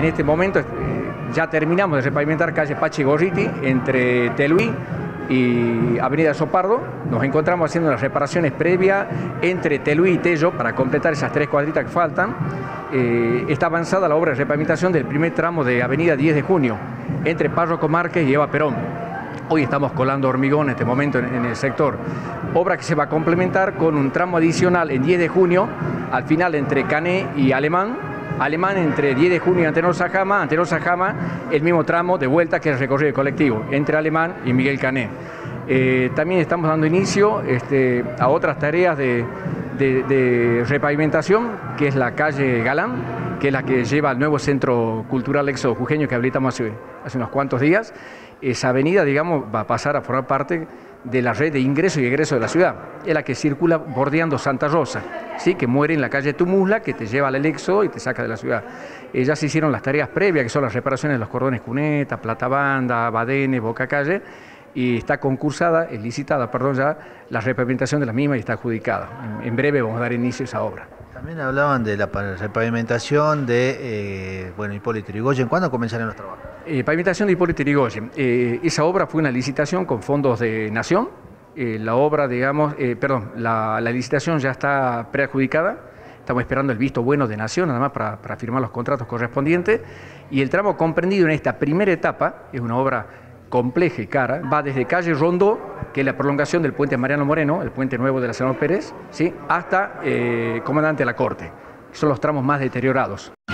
En este momento ya terminamos de repavimentar calle Pachi Gorriti entre Teluí y Avenida Sopardo. Nos encontramos haciendo las reparaciones previas entre Teluí y Tello para completar esas 3 cuadritas que faltan. Está avanzada la obra de repavimentación del primer tramo de Avenida 10 de Junio entre Párroco Márquez y Eva Perón. Hoy estamos colando hormigón en este momento en el sector. Obra que se va a complementar con un tramo adicional en 10 de junio, al final entre Cané y Alemán entre 10 de junio y Antenor Sajama, el mismo tramo de vuelta que es el recorrido colectivo, entre Alemán y Miguel Cané. También estamos dando inicio a otras tareas de repavimentación, que es la calle Galán, que es la que lleva al nuevo Centro Cultural Éxodo Jujeño que habilitamos hace unos cuantos días. Esa avenida, digamos, va a pasar a formar parte de la red de ingreso y egreso de la ciudad. Es la que circula bordeando Santa Rosa, ¿sí? Que muere en la calle Tumuzla, que te lleva al Éxodo y te saca de la ciudad. Ya se hicieron las tareas previas, que son las reparaciones de los cordones Cuneta, Plata Banda, Badenes, Boca Calle, y está concursada, licitada, ya la repavimentación de la misma y está adjudicada. En breve vamos a dar inicio a esa obra. También hablaban de la repavimentación de Hipólito Yrigoyen. ¿Cuándo comenzaron los trabajos? Pavimentación de Hipólito Yrigoyen. Esa obra fue una licitación con fondos de Nación. La licitación ya está preadjudicada. Estamos esperando el visto bueno de Nación, nada más para firmar los contratos correspondientes. Y el tramo comprendido en esta primera etapa es una obra compleja y cara. Va desde calle Rondó, que es la prolongación del puente Mariano Moreno, el puente nuevo de la Senador Pérez, ¿sí? Hasta Comandante de la Corte. Son los tramos más deteriorados.